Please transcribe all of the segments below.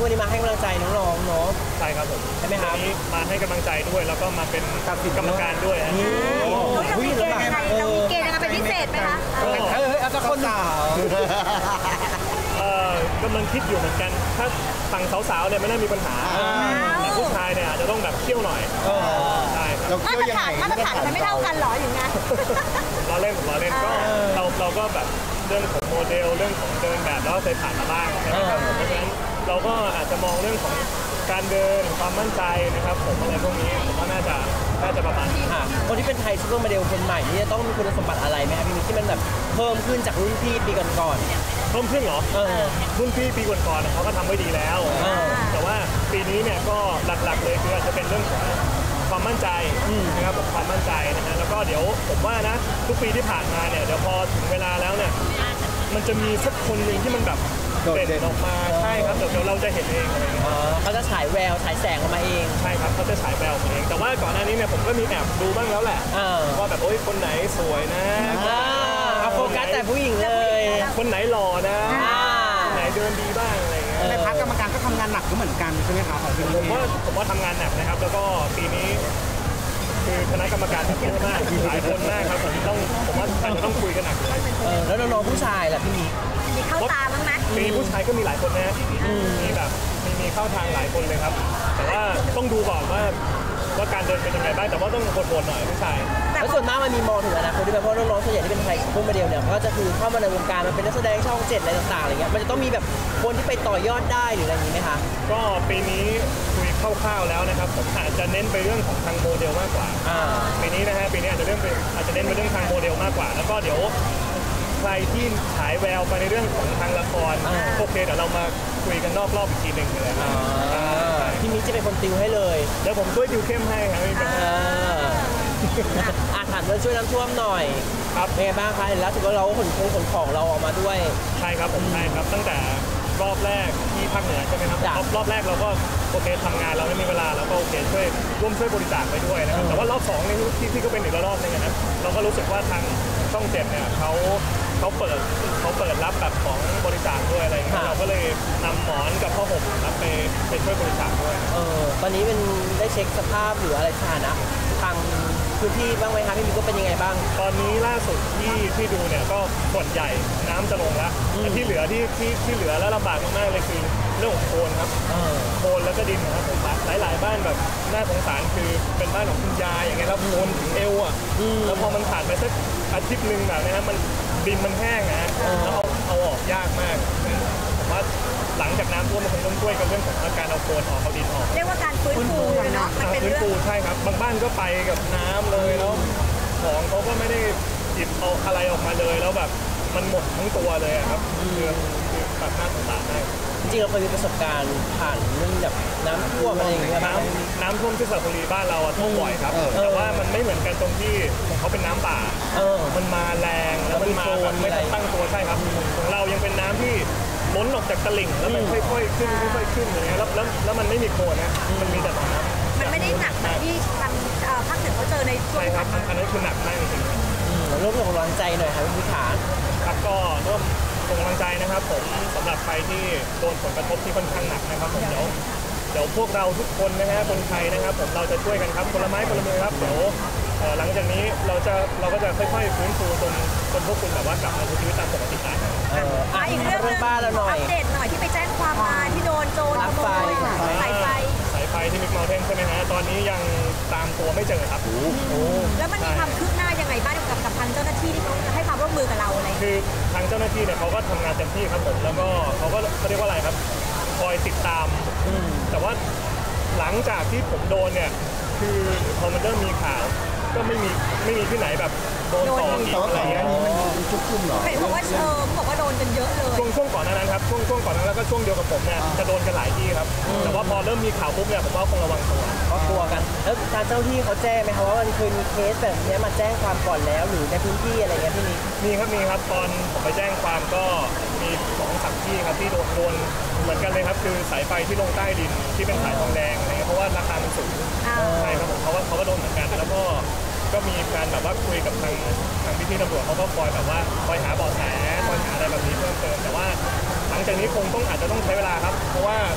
วันนี้มาให้กำลังใจน้องๆเนาะใช่ครับผมใช่ไหมครับวันนี้มาให้กำลังใจด้วยแล้วก็มาเป็นกรรมการด้วยฮะเรามีเกณฑ์ยังไงเรามีเกณฑ์ยังไงเป็นพิเศษไหมคะเอาสักคนสาวกำลังคิดอยู่เหมือนกันถ้าฝั่งสาวๆเนี่ยไม่น่ามีปัญหาแต่ผู้ชายเนี่ยอาจจะต้องแบบเที่ยวหน่อยใช่ครับมาตรฐานมันไม่เท่ากันหรออย่างงั้นเราเล่นก็เราก็แบบเรื่องของโมเดลเรื่องของเดินแบบแล้วเคยผ่านมาบ้างนะครับเพราะฉะนั้นเราก็อาจจะมองเรื่องของการเดินความมั่นใจนะครับผมอะไรพวกนี้ผมว่าน่าจะประมาณนี้คนที่เป็นไทยซูเปอร์โมเดลคนใหม่นี่จะต้องมีคุณสมบัติอะไรไหมครับพี่มิกที่มันแบบเพิ่มขึ้นจากรุ่นพี่ปีก่อนเพิ่มขึ้นเหรอรุ่นพี่ปีก่อนๆเขาก็ทำไว้ดีแล้วแต่ว่าปีนี้เนี่ยก็หลักๆเลยคืออาจจะเป็นเรื่องของความมั่นใจนะครับความมั่นใจนะฮะแล้วก็เดี๋ยวผมว่านะทุกปีที่ผ่านมาเนี่ยเดี๋ยวพอถึงเวลาแล้วเนี่ยมันจะมีสักคนหนึ่งที่มันแบบเด่นออกมาใช่ครับเดี๋ยวเราจะเห็นเองอะไรเงี้ยเขาจะฉายแววฉายแสงออกมาเองใช่ครับเขาจะฉายแววเองแต่ว่าก่อนหน้านี้เนี่ยผมก็มีแอบดูบ้างแล้วแหละว่าแบบโอ้ยคนไหนสวยนะเอาโฟกัสแต่ผู้หญิงเลยคนไหนหล่อนะคนไหนเดินดีบ้างอะไรเงี้ยในพาร์ทกรรมการก็ทำงานหนักเหมือนกันใช่ไหมครับผมว่าทำงานหนักนะครับแล้วก็ปีนี้คือคณะกรรมการเยอะมากหลายคนมากครับผมว่าอาจจะต้องคุยกันหนักเลยแล้วน้องๆผู้ชายล่ะพี่มีเข้าตาบ้างไหมมีผู้ชายก็มีหลายคนนะมีแบบมีเข้าทางหลายคนเลยครับแต่ว่าต้องดูก่อนว่าการเดินเป็นยังไงบ้างแต่ว่าต้องโหดๆหน่อยผู้ชายแล้วส่วนมากมันมีมองถึงอนาคตด้วยเพราะน้องๆส่วนใหญ่ที่เป็นไทยพวกโมเดลเนี่ยก็จะคือเข้ามาในวงการมันเป็นนักแสดงช่อง7อะไรต่างๆอะไรเงี้ยมันจะต้องมีแบบคนที่ไปต่อยอดได้หรืออะไรอย่างนี้ไหมคะก็ปีนี้คุยคร่าวๆแล้วนะครับผมอาจจะเน้นไปเรื่องของทางโมเดลมากกว่าปีนี้นะฮะปีนี้อาจจะเน้นไปเรื่องทางโมเดลมากกว่าแล้วก็เดี๋ยวใครที่ฉายแววไปในเรื่องของทางละครโอเคเดี๋ยวเรามาคุยกันนอกรอบอีกทีหนึ่งเลยพี่มิกจะเป็นคนติวให้เลยเดี๋ยวผมช่วยติวเข้มให้ครับถามเรื่องช่วยน้ำท่วมหน่อยครับเป็นไงบ้างคะเห็นแล้วถือว่าเราขนของเราออกมาด้วยใช่ครับผมใช่ครับตั้งแต่รอบแรกที่ภาคเหนือใช่ไหมครับรอบแรกเราก็โอเคทำงานเราไม่มีเวลาเราก็โอเคร่วมช่วยบริจาคไปด้วยนะครับแต่ว่ารอบ2นี่ที่ก็เป็นอีกรอบนึงนะเราก็รู้สึกว่าทางช่อง7เนี่ยเขาเปิดรับแบบของบริจาคด้วยอะไรเงี้ยเราก็เลยนำหมอนกับผ้าห่มรับไปช่วยบริจาคด้วยตอนนี้เป็นได้เช็คสภาพหรืออะไรสถานะทางพื้นที่บ้างไหมคะพี่มิกก็เป็นยังไงบ้างตอนนี้ล่าสุดที่ดูเนี่ยก็ส่วนใหญ่น้ำจะลงแล้วแต่ที่เหลือที่เหลือแล้วลำบากมากๆเลยคือเรื่องของโคลนครับโคลนแล้วก็ดินนะครับผมหลายบ้านแบบน่าสงสารคือเป็นบ้านของคุณยายอย่างเงี้ยแล้วโคลนถึงเอวอ่ะแล้วพอมันผ่านไปสักอาทิตย์นึงแบบนี้นะมันดินมันแห้งนะแล้วเอาออกยากมากผมว่าหลังจากน้ำท่วมมันคงต้องช่วยกันเรื่องของการเอาโคลนออกเอาดินออกเรียกว่าการฟื้นฟูเนาะมันเป็นเรื่องฟื้นฟูใช่ครับบางบ้านก็ไปกับน้ำเลยแล้วของเขาก็ไม่ได้หยิบเอาอะไรออกมาเลยแล้วแบบมันหมดทั้งตัวเลยครับคือแบบน่าสงสารมากจริงๆเราเคยมีประสบการณ์ผ่านเรื่องแบบน้ำท่วมอะไรอย่างเงี้ยน้ำท่วมที่สระบุรีบ้านเราท่วมบ่อยครับแต่ว่ามันไม่เหมือนกันตรงที่ของเขาเป็นน้ำป่ามันมาแรงแล้วมันมาแบบไม่ตั้งตัวใช่ครับของเรายังเป็นน้ำที่ล้นออกจากตลิ่งแล้วมันค่อยๆขึ้นอย่างเงี้ยแล้วมันไม่มีโคลนนะมันมีแต่น้ำมันไม่ได้หนักแบบที่ทางภาคเหนือเขาเจอในช่วงใช่ครับอันนั้นคือหนักมากจริงๆร่วมส่งกำลังใจหน่อยครับพี่ขาครับก็ร่วมส่งกำลังใจนะครับผมสำหรับใครที่โดนผลกระทบที่ค่อนข้างหนักนะครับผมเดี๋ยวพวกเราทุกคนนะฮะคนไทยนะครับผมเราจะช่วยกันครับคนละไม้คนละมือครับเดี๋ยวหลังจากนี้เราก็จะค่อยๆฟื้นฟูจนพวกคุณแบบว่ากลับมาใช้ชีวิตตามปกติได้อีกเรื่องบ้านเราหน่อยอัปเดตหน่อยที่ไปแจ้งความมาที่โดนโจรขโมยสายไฟที่มิกเมลเทนใช่ไหมฮะตอนนี้ยังตามตัวไม่เจอครับแล้วมันมีความคืบหน้ายังไงบ้างกับทางเจ้าหน้าที่ที่เขาให้ความร่วมมือกับเราอะไรคือทางเจ้าหน้าที่เนี่ยเขาก็ทำงานเต็มที่ครับผมแล้วก็เขาเรียกว่าอะไรครับคอยติดตามแต่ว่าหลังจากที่ผมโดนเนี่ยคือพอมันเริ่มมีข่าวก็ไม่มีที่ไหนแบบโดนต่ออีกอะไรเงี้ยมันชุกชุมเหรอเห็นบอกว่าโดนกันเยอะเลยช่วงก่อนนั้นครับช่วงก่อนนั้นแล้วก็ช่วงเดียวกับผมเนี่ยจะโดนกันหลายที่ครับแต่ว่าพอเริ่มมีข่าวปุ๊บเนี่ยผมว่าคงระวังตัวก็กลัวกันแล้วทางเจ้าที่เขาแจ้งไหมครับว่ามันเคยมีเคสแบบนี้มาแจ้งความก่อนแล้วหรือในพื้นที่อะไรเงี้ยพี่มีครับตอนผมไปแจ้งความก็มี2-3ที่ครับที่โดนเหมือนกันเลยครับคือสายไฟที่ลงใต้ดินที่เป็นสายทองแดงอะไรเงี้ยเพราะว่าราคามันสูงใช่ครับผมเขาก็โดนเหมือนกันแล้วก็มีการแบบว่าคุยกับทางพี่ตำรวจเขาก็คอยแบบว่าคอยหาเบาะแสคอยหาอะไรแบบนี้เพิ่มเติมแต่ว่าหลังจากนี้คงอาจจะต้องใช้เวลาครับเพราะว่า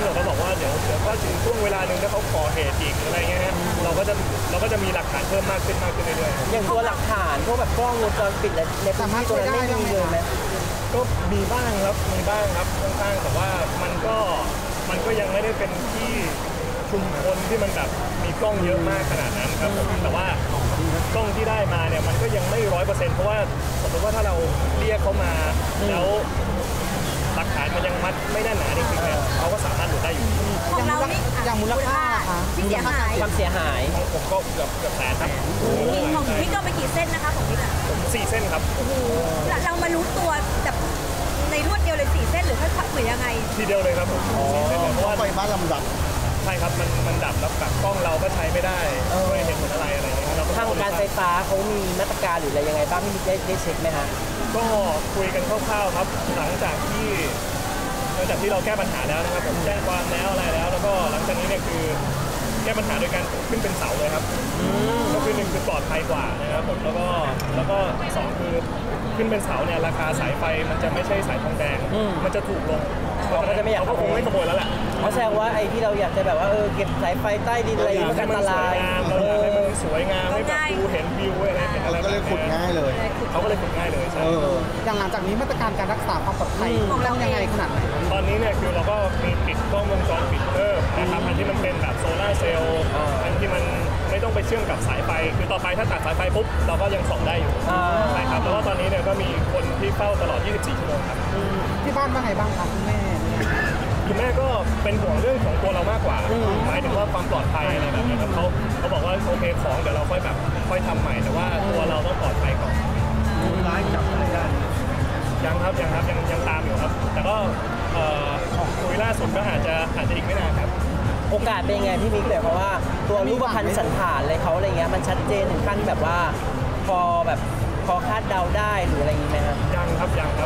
ซึ่งเราก็บอกว่าเดี๋ยวถ้าถึงช่วงเวลาหนึ่งถ้าเขาก่อเหตุอีกอะไรเงี้ยฮะเราก็จะมีหลักฐานเพิ่มมากขึ้นเรื่อยๆอย่างตัวหลักฐานพวกแบบกล้องวงจรปิดในพื้นที่ตรงนั้นไม่มีเลยไหมก็มีบ้างครับค่อนข้างแต่ว่ามันก็ยังไม่ได้เป็นที่ชุมชนที่มันแบบมีกล้องเยอะมากขนาดนั้นครับผมแต่ว่ากล้องที่ได้มาเนี่ยมันก็ยังไม่100%เพราะว่าสมมติว่าถ้าเราเรียกเขามาแล้วหลักฐานมันยังมัดไม่แน่นหนาจริงๆเนี่ยเขาก็สามารถหลุดได้อยู่ของเรานี่อย่างมูลค่าล่ะคะที่เสียหายความเสียหายของผมก็เกือบแสนครับของพี่ก็ไปกี่เส้นนะคะของพี่อะผม4 เส้นครับโอ้โหเรามารู้ตัวแบบในรวดเดียวเลย4 เส้นหรือค่อยๆหรือยังไงทีเดียวเลยครับผม4 เส้นเลยเพราะว่าไฟฟ้าลำดับใช่ครับมันดับแล้วแบบกล้องเราก็ใช้ไม่ได้ไม่เห็นผลอะไรอย่างเงี้ยเราก็ทางการไฟฟ้าเขามีมาตรการหรืออะไรยังไงบ้างที่ได้เช็คไหมฮะก็คุยกันคร่าวๆครับหลังจากที่เราแก้ปัญหาแล้วนะครับผมแจ้งความแล้วอะไรแล้วก็หลังจากนี้เนี่ยคือแก้ปัญหาโดยการขึ้นเป็นเสาเลยครับก็คือ1คือปลอดภัยกว่านะครับผมแล้วก็2คือขึ้นเป็นเสาเนี่ยราคาสายไฟมันจะไม่ใช่สายทองแดงมันจะถูกลงเขาก็จะไม่อยากเขาก็คงไม่ขโมยแล้วแหละเพราะแสดงว่าไอ้ที่เราอยากจะแบบว่าเก็บสายไฟใต้ดินอะไรอย่างนี้มันอันตรายเราอยากให้มันสวยงามให้แบบดูเห็นวิวอะไรเห็นอะไรก็เลยขุดง่ายเลยเขาก็เลยขุดง่ายเลยใช่อย่างหลังจากนี้มาตรการการรักษาความปลอดภัยต้องยังไงขนาดไหนตอนนี้เนี่ยคือเราก็มีติดกล้องวงจรปิดเพิ่มนะครับอันที่มันเป็นแบบโซล่าร์เซลล์อันที่มันไม่ต้องไปเชื่อมกับสายไฟคือต่อไปถ้าตัดสายไฟปุ๊บเราก็ยังส่องได้อยู่ใช่ครับแล้วก็ตอนนี้เนี่ยก็มีคนที่เฝ้าตลอด 24 ชั่วโมงครับที่บ้านว่าไงบ้างคะคุณแม่เนี่ยคุณแม่ก็เป็นห่วงเรื่องของตัวเรามากกว่าหมายถึงว่าความปลอดภัยอะไรแบบนี้ครับเขาบอกว่าโอเคของเดี๋ยวเราค่อยแบบค่อยทำใหม่แต่ว่าตัวเราต้องปลอดภัยก่อนร้ายจับอะไรได้ยังตามอยู่ครับแต่ก็คุยล่าสุดก็อาจจะอีกไม่นานครับโอกาสเป็นยังไงพี่มิกเลยเพราะว่าตัวรูปพรรณสันฐานอะไรเขาอะไรเงี้ยมันชัดเจนถึงขั้นแบบว่าพอคาดเดาได้หรืออะไรอย่างงี้ไหมครับยังครับ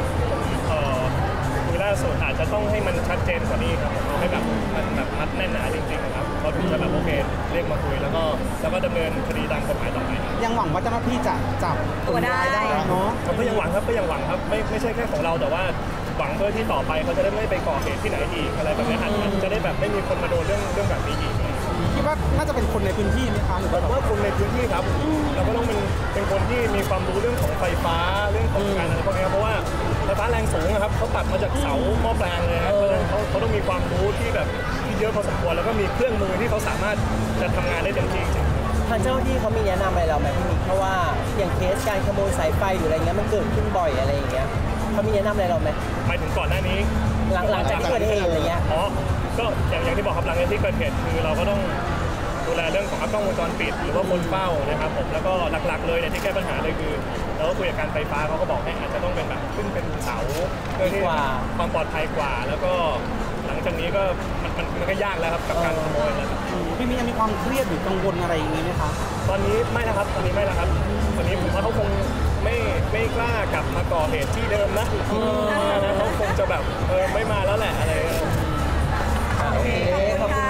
คุยล่าสุดอาจจะต้องให้มันชัดเจนกว่านี้ครับเอาให้แบบมันแบบมัดแน่นหนาจริงๆนะครับเขาถึงจะแบบโอเคเรียกมาคุยแล้วก็ดำเนินคดีตามกฎหมายต่อไปยังหวังว่าเจ้าหน้าที่จะจับคนร้ายได้เนาะผมก็ยังหวังครับไม่ใช่แค่ของเราแต่ว่าหวังเพื่อที่ต่อไปเขาจะได้ไม่ไปก่อเหตุที่ไหนอีกอะไรแบบนี้อาจจะได้แบบไม่มีคนมาโดนเรื่องแบบนี้อีกคิดว่าน่าจะเป็นคนในพื้นที่ไหมคะหรือผว่ามว่าคนในพื้นที่ครับเราก็ต้องเป็นคนที่มีความรู้เรื่องของไฟฟ้าเรื่องของการอะไรพวกนี้เพราะว่าไฟฟ้าแรงสูงนะครับเขาตัดมาจากเสาหม้อแปลงเลยครับเขาต้องมีความรู้ที่แบบที่เยอะพอสมควรแล้วก็มีเครื่องมือที่เขาสามารถจะทำงานได้เต็มที่จริงทางเจ้าหน้าที่เขามีแนะนำอะไรเราไหมพี่มิกเพราะว่าอย่างเคสการขโมยสายไฟหรืออะไรเงี้ยมันเกิดขึ้นบ่อยอะไรอย่างเงี้ยเขามีแนะนำอะไรเราไหมหมายถึงก่อนหน้านี้หลังจากที่เกิดเหตุอะไรเงี้ยก็อย่างที่บอกครับหลังจากที่เกิดเหตุคือเราก็ต้องดูแลเรื่องของกล้องวงจรปิดหรือว่าคนเฝ้านะครับผมแล้วก็หลักๆเลยเนี่ยที่แก้ปัญหาเลยคือเราก็คุยกับการไฟฟ้าเขาก็บอกให้อาจจะต้องเป็นแบบขึ้นเป็นเสาเพื่อที่ความปลอดภัยกว่าแล้วก็หลังจากนี้ก็มันก็ยากแล้วครับกับการขโมยแล้วครับพี่มีความเครียดหรือกังวลอะไรอย่างนี้ไหมคะตอนนี้ไม่นะครับตอนนี้ผมว่าเขาคงไม่กล้ากลับมาก่อเหตุที่เดิมนะเขาคงจะแบบไม่มาแล้วแหละอะไรโอเคขอบคุณ